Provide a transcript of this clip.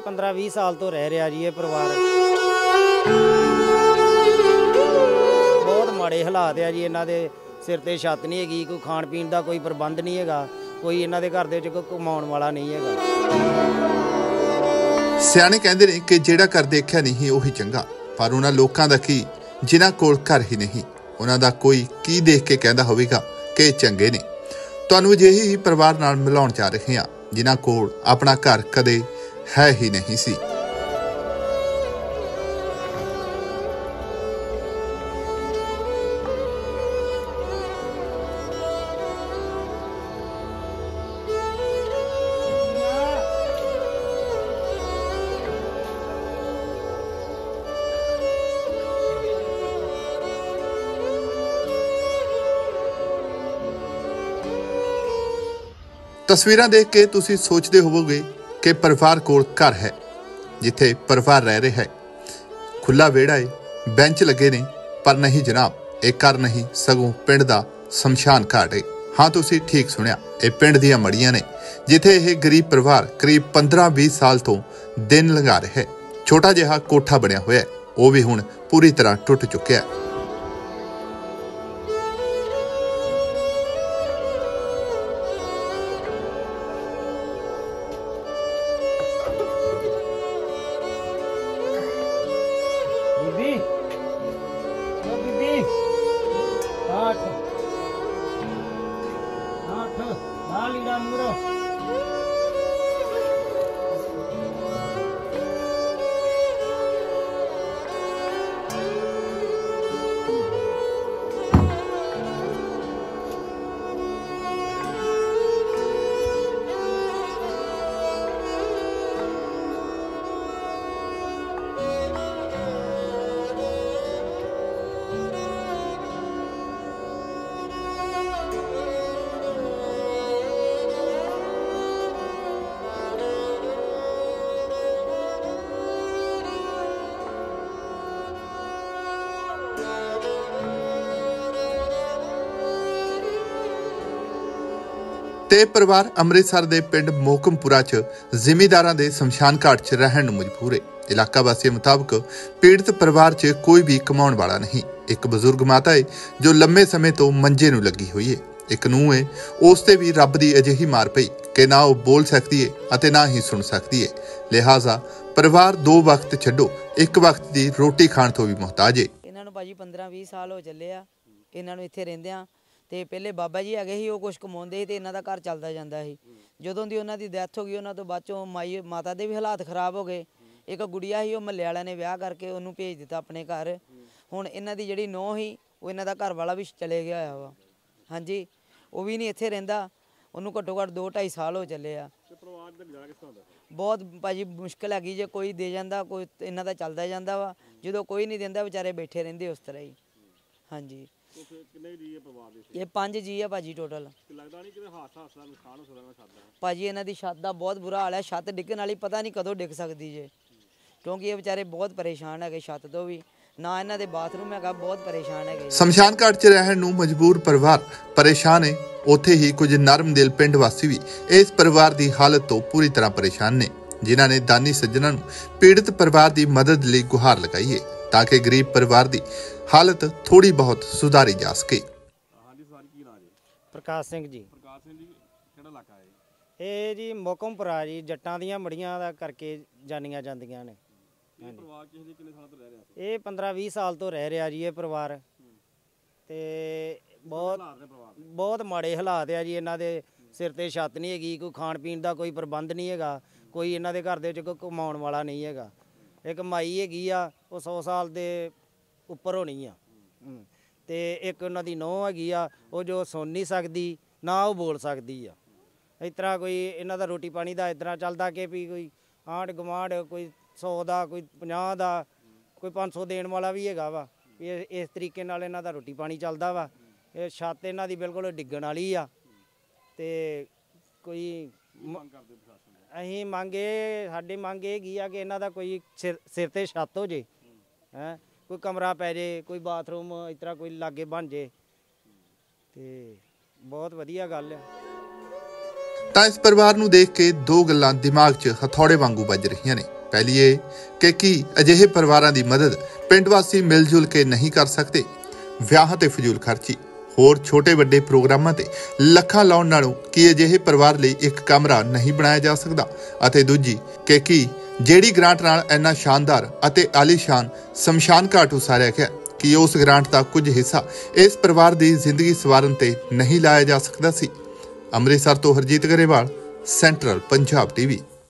15-20 ਸਾਲ ਤੋਂ ਰਹਿ ਰਿਹਾ ਜੀ ਇਹ ਪਰਿਵਾਰ। ਬਹੁਤ ਮਾੜੇ ਹਾਲਾਤ ਆ ਜੀ। ਇਹਨਾਂ ਦੇ ਸਿਰ ਤੇ ਛੱਤ ਨਹੀਂ ਹੈਗੀ, ਕੋਈ ਖਾਣ ਪੀਣ ਦਾ ਕੋਈ ਪ੍ਰਬੰਧ ਨਹੀਂ ਹੈਗਾ, ਕੋਈ ਇਹਨਾਂ ਦੇ ਘਰ ਦੇ ਵਿੱਚ ਕੋਈ ਕਮਾਉਣ ਵਾਲਾ ਨਹੀਂ ਹੈਗਾ। ਸਿਆਣੇ ਕਹਿੰਦੇ ਨੇ ਕਿ ਜਿਹੜਾ ਘਰ ਦੇਖਿਆ ਨਹੀਂ ਉਹੀ ਚੰਗਾ, ਪਰ ਉਹਨਾਂ ਲੋਕਾਂ ਦਾ ਕੀ ਜਿਨ੍ਹਾਂ ਕੋਲ ਘਰ ਹੀ ਨਹੀਂ, ਉਹਨਾਂ ਦਾ ਕੋਈ ਕੀ ਦੇਖ ਕੇ ਕਹਿੰਦਾ ਹੋਵੇਗਾ ਕਿ ਚੰਗੇ ਨੇ। ਤੁਹਾਨੂੰ ਅਜਿਹੇ ਹੀ ਪਰਿਵਾਰ ਨਾਲ ਮਿਲਾਉਣ ਜਾ ਰਹੇ ਹਾਂ ਜਿਨ੍ਹਾਂ ਕੋਲ ਆਪਣਾ ਘਰ ਕਦੇ ਹੈ ਹੀ ਨਹੀਂ ਸੀ। ਤਸਵੀਰਾਂ ਦੇਖ ਕੇ ਤੁਸੀਂ ਸੋਚਦੇ ਹੋਵੋਗੇ ਕਿ ਪਰਿਵਾਰ ਕੋਲ ਘਰ ਹੈ, ਜਿੱਥੇ ਪਰਿਵਾਰ ਰਹਿ ਰਿਹਾ ਹੈ। ਖੁੱਲਾ ਵਿਹੜਾ ਹੈ, ਬੈਂਚ ਲੱਗੇ ਨੇ, ਪਰ ਨਹੀਂ ਜਨਾਬ, ਇਹ ਘਰ ਨਹੀਂ ਸਗੋਂ ਪਿੰਡ ਦਾ ਸ਼ਮਸ਼ਾਨ ਘਾਟ ਹੈ। ਹਾਂ, ਤੁਸੀਂ ਠੀਕ ਸੁਣਿਆ, ਇਹ ਪਿੰਡ ਦੀਆਂ ਮੜੀਆਂ ਨੇ ਜਿੱਥੇ ਇਹ ਗਰੀਬ ਪਰਿਵਾਰ ਕਰੀਬ 15-20 ਸਾਲ ਤੋਂ ਦਿਨ ਲੰਘਾ ਰਿਹਾ ਹੈ। ਛੋਟਾ ਜਿਹਾ ਕੋਠਾ ਬਣਿਆ ਹੋਇਆ ਹੈ, ਉਹ ਵੀ ਹੁਣ ਪੂਰੀ ਤਰ੍ਹਾਂ ਟੁੱਟ ਚੁੱਕਿਆ ਹੈ। ਤੇ ਪਰਿਵਾਰ ਅੰਮ੍ਰਿਤਸਰ ਦੇ ਪਿੰਡ ਮੋਹਕਮਪੁਰਾ 'ਚ ਜ਼ਿਮੀਂਦਾਰਾਂ ਦੇ ਸ਼ਮਸ਼ਾਨ ਘਾਟ 'ਚ ਰਹਿਣ ਨੂੰ ਮਜਬੂਰ ਹੈ। ਇਲਾਕਾ ਵਾਸੀਆਂ ਮੁਤਾਬਕ ਪੀੜਤ ਪਰਿਵਾਰ 'ਚ ਕੋਈ ਵੀ ਕਮਾਉਣ ਵਾਲਾ ਨਹੀਂ। ਇੱਕ ਬਜ਼ੁਰਗ ਮਾਤਾ ਹੈ ਜੋ ਲੰਮੇ ਸਮੇਂ ਤੋਂ ਮੰਜੇ ਨੂੰ ਲੱਗੀ ਹੋਈ ਹੈ। ਇੱਕ ਨੂੰਹ ਹੈ, ਉਸ ਤੇ ਵੀ ਰੱਬ ਦੀ ਅਜਿਹੀ ਮਾਰ ਪਈ ਕਿ ਨਾ ਉਹ ਬੋਲ ਸਕਦੀ ਹੈ ਅਤੇ ਨਾ ਹੀ ਸੁਣ ਸਕਦੀ ਹੈ। ਲਿਹਾਜ਼ਾ ਪਰਿਵਾਰ 2 ਵਕਤ ਛੱਡੋ, 1 ਵਕਤ ਦੀ ਰੋਟੀ ਖਾਣ ਤੋਂ ਵੀ ਮੁਹਤਾਜ ਹੈ। ਇਹਨਾਂ ਨੂੰ ਭਾਜੀ 15-20 ਸਾਲ ਹੋ ਚੱਲੇ ਆ ਇਹਨਾਂ ਨੂੰ ਇੱਥੇ ਰਹਿੰਦੇ ਆ। ਤੇ ਪਹਿਲੇ ਬਾਬਾ ਜੀ ਹੈਗੇ ਸੀ, ਉਹ ਕੁਛ ਕਮਾਉਂਦੇ ਸੀ ਤੇ ਇਹਨਾਂ ਦਾ ਘਰ ਚੱਲਦਾ ਜਾਂਦਾ ਸੀ। ਜਦੋਂ ਦੀ ਉਹਨਾਂ ਦੀ ਡੈਥ ਹੋ ਗਈ, ਉਹਨਾਂ ਤੋਂ ਬਾਅਦ ਚੋਂ ਮਾਤਾ ਦੇ ਵੀ ਹਾਲਾਤ ਖਰਾਬ ਹੋ ਗਏ। ਇੱਕ ਗੁੜੀਆ ਸੀ, ਉਹ ਮਹੱਲੇ ਵਾਲਿਆਂ ਨੇ ਵਿਆਹ ਕਰਕੇ ਉਹਨੂੰ ਭੇਜ ਦਿੱਤਾ ਆਪਣੇ ਘਰ। ਹੁਣ ਇਹਨਾਂ ਦੀ ਜਿਹੜੀ ਨੂੰਹ ਸੀ, ਉਹ ਇਹਨਾਂ ਦਾ ਘਰ ਵਾਲਾ ਵੀ ਚਲੇ ਗਿਆ ਹੋਇਆ ਵਾ। ਹਾਂਜੀ, ਉਹ ਵੀ ਨਹੀਂ ਇੱਥੇ ਰਹਿੰਦਾ। ਉਹਨੂੰ ਘੱਟੋ ਘੱਟ 2-2.5 ਸਾਲ ਹੋ ਚੱਲੇ ਆ। ਬਹੁਤ ਭਾਜੀ ਮੁਸ਼ਕਿਲ ਹੈਗੀ, ਜੇ ਕੋਈ ਦੇ ਜਾਂਦਾ ਕੋਈ ਇਹਨਾਂ ਦਾ ਚੱਲਦਾ ਜਾਂਦਾ ਵਾ, ਜਦੋਂ ਕੋਈ ਨਹੀਂ ਦਿੰਦਾ ਵਿਚਾਰੇ ਬੈਠੇ ਰਹਿੰਦੇ ਉਸ ਤਰ੍ਹਾਂ ਹੀ। ਹਾਂਜੀ, ਇਹ 5 ਜੀ ਆ ਭਾਜੀ ਟੋਟਲ। ਭਾਜੀ ਇਹਨਾਂ ਦੀ ਛੱਤ ਦਾ ਬਹੁਤ ਬੁਰਾ ਹਾਲ ਹੈ। ਛੱਤ ਡਿੱਗਣ ਵਾਲੀ ਪਤਾ ਨਹੀਂ ਕਦੋਂ ਡਿੱਗ ਸਕਦੀ ਜੇ, ਕਿਉਂਕਿ ਇਹ ਵਿਚਾਰੇ ਬਹੁਤ ਪਰੇਸ਼ਾਨ ਹੈਗੇ ਛੱਤ ਤੋਂ ਵੀ, ਨਾ ਇਹਨਾਂ ਦੇ ਬਾਥਰੂਮ ਹੈਗਾ, ਬਹੁਤ ਪਰੇਸ਼ਾਨ ਹੈਗੇ। ਸ਼ਮਸ਼ਾਨ ਘਾਟ 'ਚ ਰਹਿਣ ਨੂੰ ਮਜਬੂਰ ਪਰਿਵਾਰ ਪਰੇਸ਼ਾਨ ਹੈ। ਉੱਥੇ ਹੀ ਕੁਝ ਨਰਮ ਦਿਲ ਪਿੰਡ ਵਾਸੀ ਵੀ ਇਸ ਪਰਿਵਾਰ ਦੀ ਹਾਲਤ ਤੋਂ ਪੂਰੀ ਤਰ੍ਹਾਂ ਪਰੇਸ਼ਾਨ ਨੇ, ਜਿਨ੍ਹਾਂ ਨੇ ਦਾਨੀ ਸੱਜਣਾਂ ਨੂੰ ਪੀੜਤ ਪਰਿਵਾਰ ਦੀ ਮਦਦ ਲਈ ਗੁਹਾਰ ਲਗਾਈ ਹੈ ਤਾਂ ਕਿ ਗਰੀਬ ਪਰਿਵਾਰ ਦੀ ਹਾਲਤ ਥੋੜੀ ਬਹੁਤ ਸੁਧਾਰੀ ਜਾ ਸਕੇ। ਪ੍ਰਕਾਸ਼ ਸਿੰਘ ਜੀ। ਪ੍ਰਕਾਸ਼ ਸਿੰਘ ਜੀ, ਕਿਹੜਾ ਇਲਾਕਾ ਹੈ ਇਹ ਜੀ ਮੋਹਕਮਪੁਰਾ ਜੀ, ਜੱਟਾਂ ਦੀਆਂ ਮੜੀਆਂ ਦਾ ਕਰਕੇ ਜਾਣੀਆਂ ਜਾਂਦੀਆਂ ਨੇ। ਇਹ ਪਰਿਵਾਰ ਕਿੰਨੇ ਸਾਲ ਤੋਂ ਰਹਿ ਰਿਹਾ ਸੀ? ਇਹ 15-20 ਸਾਲ ਤੋਂ ਰਹਿ ਰਿਹਾ ਜੀ ਇਹ ਪਰਿਵਾਰ। ਤੇ ਬਹੁਤ ਮਾੜੇ ਹਾਲਾਤ ਆ ਜੀ। ਇਹਨਾਂ ਦੇ ਸਿਰ ਤੇ ਛੱਤ ਨਹੀਂ ਹੈਗੀ, ਕੋਈ ਖਾਣ ਪੀਣ ਦਾ ਕੋਈ ਪ੍ਰਬੰਧ ਨਹੀਂ ਹੈਗਾ, ਕੋਈ ਇਹਨਾਂ ਦੇ ਘਰ ਦੇ ਵਿੱਚ ਕੋਈ ਕਮਾਉਣ ਵਾਲਾ ਨਹੀਂ ਹੈਗਾ। ਇੱਕ ਮਾਈ ਹੈਗੀ ਆ, ਉਹ 100 ਸਾਲ ਦੇ ਉੱਪਰ ਹੋਣੀ ਆ। ਤੇ ਇੱਕ ਉਹਨਾਂ ਦੀ ਨੂੰਹ ਹੈਗੀ ਆ, ਉਹ ਜੋ ਸੁਣ ਨਹੀਂ ਸਕਦੀ ਨਾ ਉਹ ਬੋਲ ਸਕਦੀ ਆ। ਇਸ ਤਰ੍ਹਾਂ ਕੋਈ ਇਹਨਾਂ ਦਾ ਰੋਟੀ ਪਾਣੀ ਦਾ ਇਸ ਤਰ੍ਹਾਂ ਚੱਲਦਾ ਕਿ ਵੀ ਕੋਈ ਆਂਢ ਗੁਆਂਢ ਕੋਈ 100 ਦਾ, ਕੋਈ 50 ਦਾ, ਕੋਈ 500 ਦੇਣ ਵਾਲਾ ਵੀ ਹੈਗਾ ਵਾ। ਇਸ ਤਰੀਕੇ ਨਾਲ ਇਹਨਾਂ ਦਾ ਰੋਟੀ ਪਾਣੀ ਚੱਲਦਾ ਵਾ। ਇਹ ਛੱਤ ਇਹਨਾਂ ਦੀ ਬਿਲਕੁਲ ਡਿੱਗਣ ਵਾਲੀ ਆ। ਤੇ ਕੋਈ ਅਸੀਂ ਸਾਡੀ ਮੰਗ ਇਹ ਹੈਗੀ ਆ ਕਿ ਇਹਨਾਂ ਦਾ ਕੋਈ ਸਿਰ ਤੇ ਛੱਤ ਹੋ ਜੇ, ਹੈਂ, ਕੋਈ ਕਮਰਾ ਪੈ ਜੇ, ਕੋਈ ਬਾਥਰੂਮ ਇਸ ਤਰ੍ਹਾਂ ਕੋਈ ਲਾਗੇ ਬਣ ਜੇ ਤੇ ਬਹੁਤ ਵਧੀਆ ਗੱਲ ਆ। ਤਾਂ ਇਸ ਪਰਿਵਾਰ ਨੂੰ ਦੇਖ ਕੇ 2 ਗੱਲਾਂ ਦਿਮਾਗ 'ਚ ਹਥੌੜੇ ਵਾਂਗੂ ਵੱਜ ਰਹੀਆਂ ਨੇ। ਪਹਿਲੀ ਇਹ ਕਿ ਕੀ ਅਜਿਹੇ ਪਰਿਵਾਰਾਂ ਦੀ ਮਦਦ ਪਿੰਡ ਵਾਸੀ ਮਿਲ ਜੁਲ ਕੇ ਨਹੀਂ ਕਰ ਸਕਦੇ। ਵਿਆਹਾਂ ਤੇ ਫਜ਼ੂਲ ਖਰਚੀ, ਹੋਰ ਛੋਟੇ ਵੱਡੇ ਪ੍ਰੋਗਰਾਮਾਂ ਤੇ ਲੱਖਾਂ ਲਾਉਣ ਨਾਲੋਂ ਕੀ ਅਜਿਹੇ ਪਰਿਵਾਰ ਲਈ ਇੱਕ ਕਮਰਾ ਨਹੀਂ ਬਣਾਇਆ ਜਾ ਸਕਦਾ। ਅਤੇ ਦੂਜੀ ਕਿ ਕੀ ਜਿਹੜੀ ਗ੍ਰਾਂਟ ਨਾਲ ਇੰਨਾ ਸ਼ਾਨਦਾਰ ਅਤੇ ਆਲੀਸ਼ਾਨ ਸ਼ਮਸ਼ਾਨ ਘਾਟ ਉਸਾਰਿਆ ਗਿਆ, ਕਿ ਉਸ ਗ੍ਰਾਂਟ ਦਾ ਕੁਝ ਹਿੱਸਾ ਇਸ ਪਰਿਵਾਰ ਦੀ ਜ਼ਿੰਦਗੀ ਸਵਾਰਨ ਤੇ ਨਹੀਂ ਲਾਇਆ ਜਾ ਸਕਦਾ ਸੀ। ਅੰਮ੍ਰਿਤਸਰ ਤੋਂ ਹਰਜੀਤ ਗਰੇਵਾਲ, ਸੈਂਟਰਲ ਪੰਜਾਬ ਟੀਵੀ।